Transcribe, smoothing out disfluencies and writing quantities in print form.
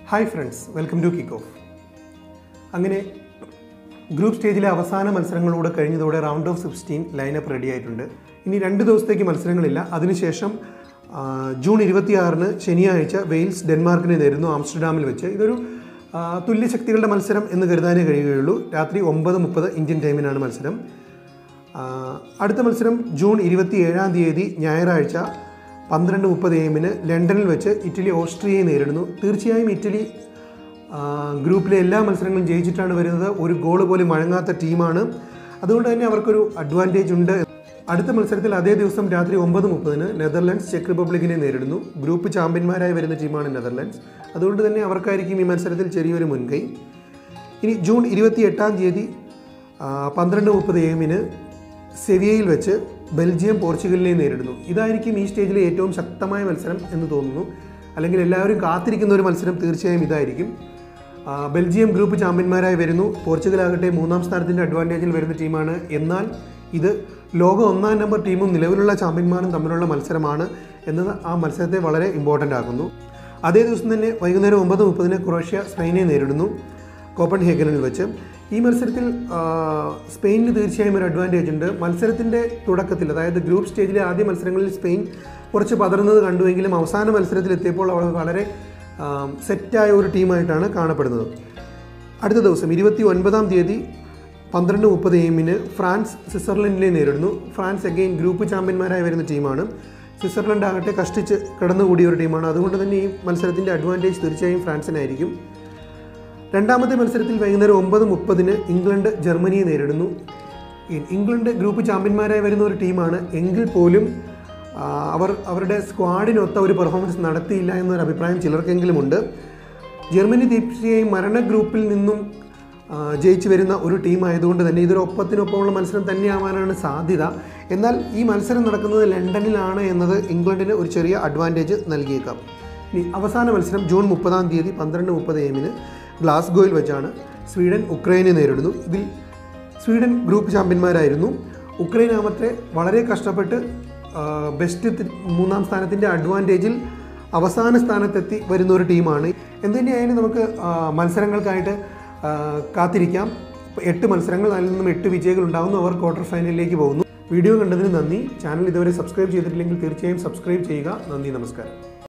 Hi friends, welcome to kick off. അങ്ങനെ group സ്റ്റേജിലെ അവസാന മത്സരങ്ങളൂടെ കഴിഞ്ഞതോടെ റൗണ്ട് ഓഫ് 16 ലൈനപ്പ് റെഡി ആയിട്ടുണ്ട്. ഇനി 2 ദിവസത്തേക്ക് മത്സരങ്ങളില്ല. അതിനുശേഷം ജൂൺ 26 ശനിയാഴ്ച വെയിൽസ് ഡെൻമാർക്കിനെ നേരിടുന്നു ആംസ്റ്റർഡാമിൽ വെച്ച്. ഇതൊരു തുല്യശക്തികളുടെ മത്സരം എന്ന് കരുതാനേ കഴിയുകയുള്ളൂ. രാത്രി 9:30 ഇന്ത്യൻ ടൈമിനാണ് മത്സരം. അടുത്ത മത്സരം ജൂൺ 27 ഞായറാഴ്ച 12:30 AM ലണ്ടനിൽ വെച്ച് ഇറ്റലി ഓസ്ട്രിയയെ നേരിടുന്നു. തീർച്ചയായും ഇറ്റലി ഗ്രൂപ്പിലെ എല്ലാ മത്സരങ്ങളും ജയിച്ചിട്ടാണ് വരുന്നത്. ഒരു ഗോൾ പോലും വഴങ്ങാത്ത ടീമാണ്. അതുകൊണ്ട് തന്നെ അവർക്കൊരു അഡ്വാൻറ്റേജ് ഉണ്ട്. അടുത്ത മത്സരത്തിൽ അതേ ദിവസം രാത്രി 9:30 നെതർലൻഡ്സ് ചെക്ക് റിപ്പബ്ലിക്കിനെ നേരിടുന്നു. ഗ്രൂപ്പ് ചാമ്പ്യന്മാരായി വരുന്ന ടീമാണ് നെതർലൻഡ്സ്. അതുകൊണ്ട് തന്നെ അവർക്കായിരിക്കും ഈ മത്സരത്തിൽ ചെറിയൊരു മുൻകൈ. ഇനി ജൂൺ 28 12:30 AM സെവിയയിൽ വെച്ച് ബെൽജിയം പോർച്ചുഗലിനെ നേരിടുന്നു. ഇതായിരിക്കും ഈ സ്റ്റേജിലെ ഏറ്റവും ശക്തമായ മത്സരം എന്ന് തോന്നുന്നു. അല്ലെങ്കിൽ എല്ലാവരും കാത്തിരിക്കുന്ന ഒരു മത്സരം തീർച്ചയായും ഇതായിരിക്കും. ബെൽജിയം ഗ്രൂപ്പ് ചാമ്പ്യന്മാരായി വരുന്നു. പോർച്ചുഗലാകട്ടെ 3ാം സ്ഥാനത്തിൻ്റെ അഡ്വാൻറ്റേജിൽ വരുന്ന ടീമാണ്. എന്നാൽ ഇത് ലോക 1ാം നമ്പർ ടീമും നിലവിലുള്ള ചാമ്പ്യന്മാരും തമ്മിലുള്ള മത്സരമാണ് എന്നത് ആ മത്സരത്തെ വളരെ ഇമ്പോർട്ടൻ്റ് ആക്കുന്നു. അതേ ദിവസം തന്നെ വൈകുന്നേരം 9:30 ക്രൊയേഷ്യ സ്പെയിനെ നേരിടുന്നു കോപ്പൻഹേഗനിൽ വെച്ച്. ഈ മത്സരത്തിൽ സ്പെയിനിന് തീർച്ചയായും ഒരു അഡ്വാൻറ്റേജ് ഉണ്ട്. മത്സരത്തിൻ്റെ തുടക്കത്തിൽ, അതായത് ഗ്രൂപ്പ് സ്റ്റേജിലെ ആദ്യ മത്സരങ്ങളിൽ സ്പെയിൻ കുറച്ച് പതറുന്നത് കണ്ടുവെങ്കിലും അവസാന മത്സരത്തിൽ എത്തിയപ്പോൾ അവർ വളരെ സെറ്റായ ഒരു ടീമായിട്ടാണ് കാണപ്പെടുന്നത്. അടുത്ത ദിവസം 29 12:30 AM ഫ്രാൻസ് സ്വിറ്റ്സർലൻഡിനെ നേരിടുന്നു. ഫ്രാൻസ് അഗെയിൻ ഗ്രൂപ്പ് ചാമ്പ്യന്മാരായി വരുന്ന ടീമാണ്. സ്വിറ്റ്സർലൻഡ് ആകട്ടെ കഷ്ടിച്ച് കടന്നുകൂടിയ ഒരു ടീമാണ്. അതുകൊണ്ട് തന്നെ ഈ മത്സരത്തിൻ്റെ അഡ്വാൻറ്റേജ് തീർച്ചയായും ഫ്രാൻസിനായിരിക്കും. രണ്ടാമത്തെ മത്സരത്തിൽ വൈകുന്നേരം 9:30 ഇംഗ്ലണ്ട് ജർമ്മനിയെ നേരിടുന്നു. ഇംഗ്ലണ്ട് ഗ്രൂപ്പ് ചാമ്പ്യന്മാരായി വരുന്ന ഒരു ടീമാണ്. എങ്കിൽ പോലും അവരുടെ സ്ക്വാഡിനൊത്ത ഒരു പെർഫോമൻസ് നടത്തിയില്ല എന്നൊരു അഭിപ്രായം ചിലർക്കെങ്കിലും ഉണ്ട്. ജർമ്മനി തീർച്ചയായും മരണ ഗ്രൂപ്പിൽ നിന്നും ജയിച്ചു വരുന്ന ഒരു ടീമായതുകൊണ്ട് തന്നെ ഇതൊരു ഒപ്പത്തിനൊപ്പമുള്ള മത്സരം തന്നെയാവാനാണ് സാധ്യത. എന്നാൽ ഈ മത്സരം നടക്കുന്നത് ലണ്ടനിലാണ് എന്നത് ഇംഗ്ലണ്ടിന് ഒരു ചെറിയ അഡ്വാൻറ്റേജ് നൽകിയേക്കാം. ഇനി അവസാന മത്സരം ജൂൺ 30 12:30 AM ഗ്ലാസ്ഗോയിൽ വെച്ചാണ്. സ്വീഡൻ ഉക്രൈനെ നേരിടുന്നു. ഇതിൽ സ്വീഡൻ ഗ്രൂപ്പ് ചാമ്പ്യന്മാരായിരുന്നു. ഉക്രൈൻ ആമത്തെ വളരെ കഷ്ടപ്പെട്ട് ബെസ്റ്റ് 3ാം സ്ഥാനത്തിൻ്റെ അഡ്വാൻറ്റേജിൽ അവസാന സ്ഥാനത്തെത്തി വരുന്ന ഒരു ടീമാണ്. എന്തുതന്നെയായാലും നമുക്ക് മത്സരങ്ങൾക്കായിട്ട് കാത്തിരിക്കാം. 8 മത്സരങ്ങൾ, അതിൽ നിന്നും 8 വിജയികൾ ഉണ്ടാകുന്നു. അവർ ക്വാർട്ടർ ഫൈനലിലേക്ക് പോകുന്നു. വീഡിയോ കണ്ടതിന് നന്ദി. ചാനൽ ഇതുവരെ സബ്സ്ക്രൈബ് ചെയ്തിട്ടില്ലെങ്കിൽ തീർച്ചയായും സബ്സ്ക്രൈബ് ചെയ്യുക. നന്ദി, നമസ്കാരം.